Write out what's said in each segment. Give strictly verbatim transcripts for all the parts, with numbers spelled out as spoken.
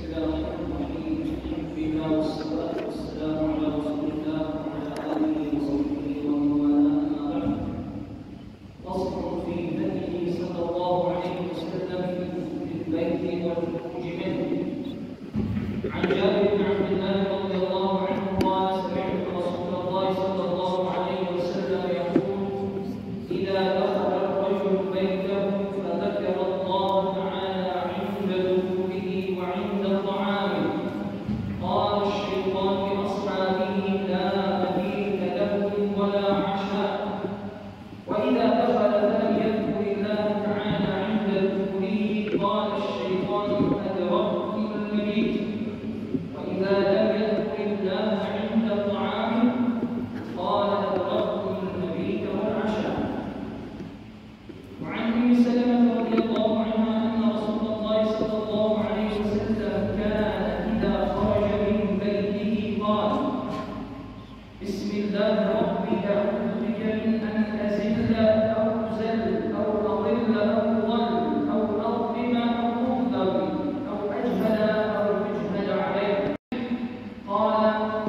الله الرحمن الرحيم. الحمد لله والصلاة والسلام على رسول الله وعلى آله وصحبه ومن والاه، أما بعد. فصل في هديه صلى الله عليه وسلم في البيت والخروج منه. عن جابر بن عبد الله رضي الله عنه قال: سمعت رسول الله صلى الله عليه وسلم يقول: إذا دخل الرجل بيته فذكر الله تعالى عند دخوله وعند طعامه قال الشيطان لأصحابه: لا مبيت لكم ولا عشاء. وإذا دخل فلم يذكر الله تعالى عند دخوله قال الشيطان: أدركتم المبيت. وإذا لم يذكر الله عند طعامه قال: أدركتم المبيت والعشاء. وعن أم سلمة رضي الله عنها أن رسول الله صلى الله عليه وسلم كان إذا خرج من بيته قال: بسم الله ربي أعوذ بك من أن أزل أو أزل أو أضل أو أضل أو أظلم أو أظلم أو أجهل أو يجهل عليه. قال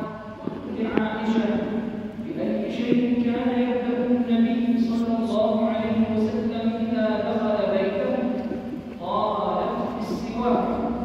لعائشة: بأي شيء كان يبدأ النبي صلى الله عليه وسلم إذا دخل بيته؟ قالت: بالسواك.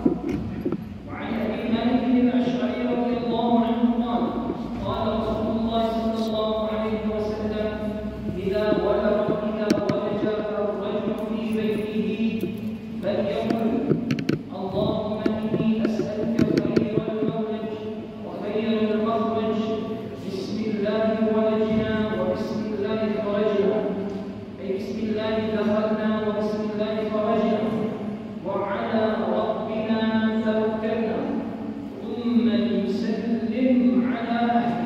وعن أبي مالك الأشعري رضي الله عنه قال: قال رسول الله صلى الله عليه وسلم: إذا ولغ إذا ولج الرجل في بيته فليقل: اللهم إني أسألك خير المولج وخير المخرج، بسم الله ولجنا وبسم الله خرجنا، أي بسم الله دخلنا وبسم الله خرجنا، وعلى ربنا توكلنا، ثم ليسلم على أهله.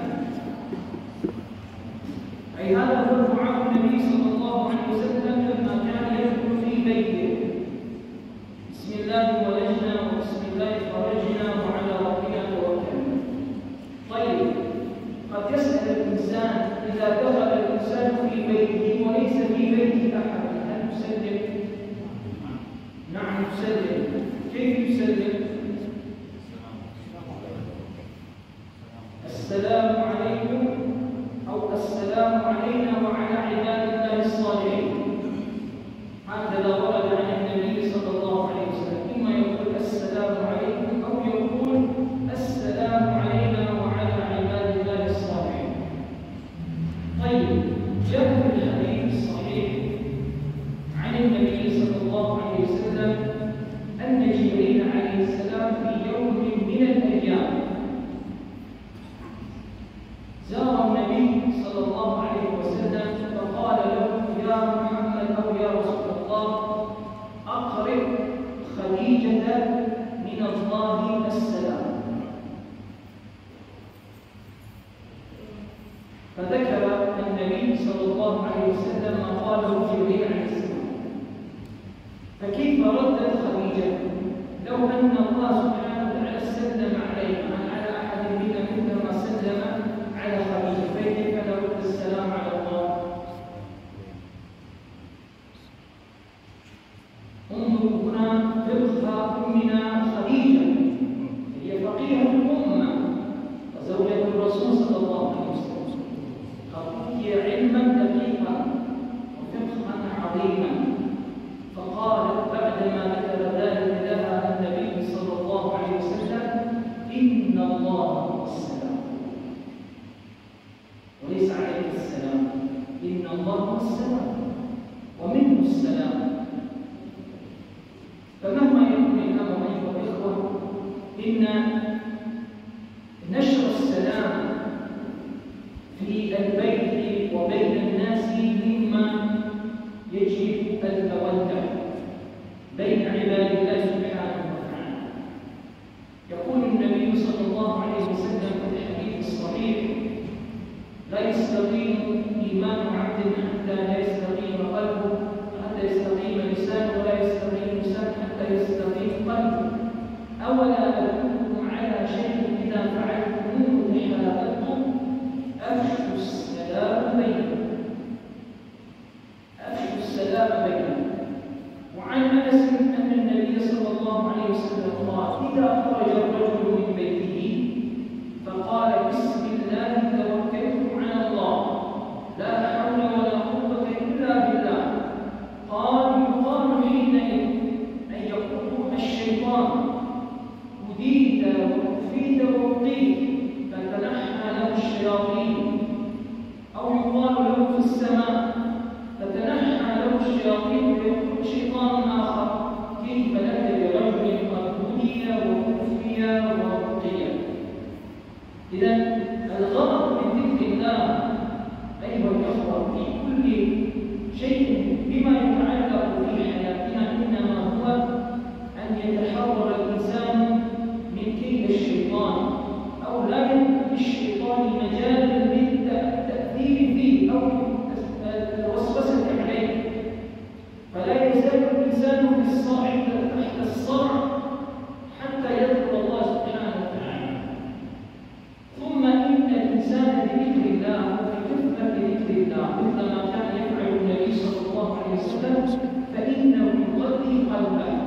أي هذا هو دعاء النبي صلى الله عليه وسلم لما كان يدخل في بيته: بسم الله ولجنا وبسم الله خرجنا وعلى ربنا توكلنا. طيب، قد يسأل الإنسان إذا دخل الإنسان في بيته وليس في بيت أحد: هل يسلم؟ نعم يسلم. كيف يسلم؟ السلام عليكم أو السلام علينا وعلى عباد الله الصالحين. هكذا ورد عن النبي صلى الله عليه وسلم، إما يقول السلام عليكم أو يقول السلام علينا وعلى عباد الله الصالحين. طيب، جاء في الحديث الصحيح عن النبي صلى الله عليه وسلم أن جبريل عليه السلام في يوم من الأيام زار النبي صلى الله عليه وسلم فقال له: يا محمد أو يا رسول الله، أقرئ خديجة من الله السلام. فذكر النبي صلى الله عليه وسلم ما قاله جبريل عليه السلام. فكيف ردت خديجة لو أن الله سبحانه وتعالى سلم عليها على أحد منا مثلما سلم على خديجة؟ فكيف نرد السلام على الله؟ انظروا هنا فقه أمنا خديجة، هي فقيهة الأمة وزوجة الرسول صلى الله عليه وسلم، قد أوتي علما دقيقا وفقها عظيما. فقالت بعدما ذكر ذلك لها النبي صلى الله عليه وسلم: إن الله هو السلام وليس عليك السلام، إن الله هو السلام ومنه السلام. فمهما يكون الأمر أيها الإخوة، إن نشر السلام في البيت وبين الناس مما يجب المودة بين عباد الله سبحانه وتعالى. يقول النبي صلى الله عليه وسلم في الحديث الصحيح: لا يستقيم إيمان عبد حتى لا يستقيم قلبه، حتى يستقيم لسانه، ولا يستقيم لسانه حتى يستقيم قلبه. أولا أدلكم على شيء إذا فعلتموه تحاببتم: أفشوا السلام بينكم. أفشوا السلام بينكم. وعن أنس أن النبي صلى الله عليه وسلم قال: إذا خرج الشياطين أو يقال له في السماء فتنحى له الشياطين ويقول شيطان آخر كيف لك برجل قد هدي وكفي ورقي. إذا الغرض من ذكر الله أيها الأخوة في كل شيء بما يتعلق في حياتنا إنما هو أن يتحرر الإنسان من كيد الشيطان أو لا يترك الشيطان مجالا للتأثير فيه أو الوسوسة عليه، فلا يزال الإنسان في الصاعد تحت الصرع حتى يذكر الله سبحانه وتعالى. ثم إن الإنسان بذكر الله وبكثرة ذكر الله مثل ما كان يفعل النبي صلى الله عليه وسلم فإنه يغذي قلبه.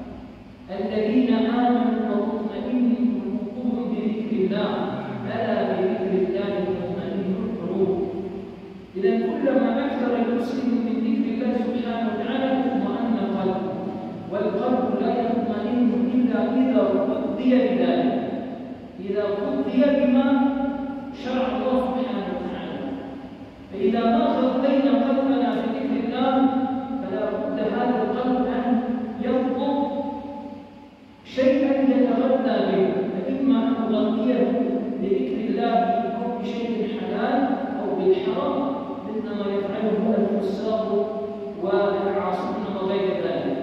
الذين آمنوا وتطمئن قلوبهم بذكر الله ألا بذكر الله تطمئن القلوب. إذا كلما أكثر المسلم من ذكر الله سبحانه وتعالى اطمأن قلبه، والقلب لا يطمئن إلا إذا غذي بذلك، إذا غذي بما شرع الله سبحانه وتعالى. فإذا ما غذينا قلبنا بذكر الله فلا بد هذا القلب أن يطلب شيئا يتغذى به، فإما أن نغذيه بذكر الله أو بشيء حلال أو بالحرام مثل ما يفعله الفساق والعاصون وغير ذلك.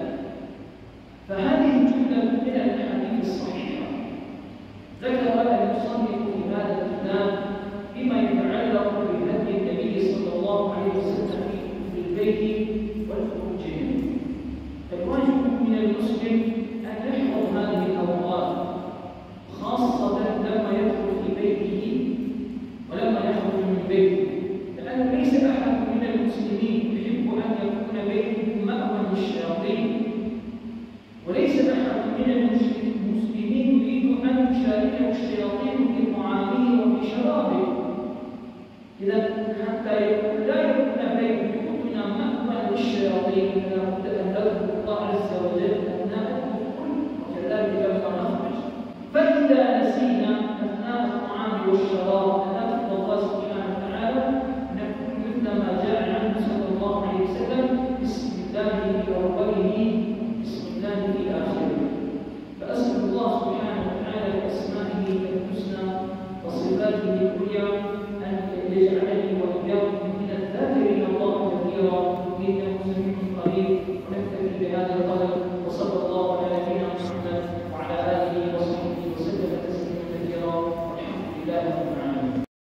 فهذه جملة من الأحاديث الصحيحة ذكر المصنف في هذا الكتاب بما يتعلق بهدي النبي صلى الله عليه وسلم في البيت والخروج منه. الواجب من المسلم أن يحفظ هذه الأوقات خاصة لما يدخل في بيته ولما يخرج من بيته، لأن ليس أحد من المسلمين يحب أن يكون بيته مأوى للشياطين، وليس أحد من المسلمين يريد أن تشاركه الشياطين في طعامه وفي شرابه. إذا حتى لا يكون بيتنا مأوى للشياطين لابد أن نذكر الله عز وجل أثناء الدخول وكذلك لما نخرج. فإذا نسينا أثناء الطعام والشراب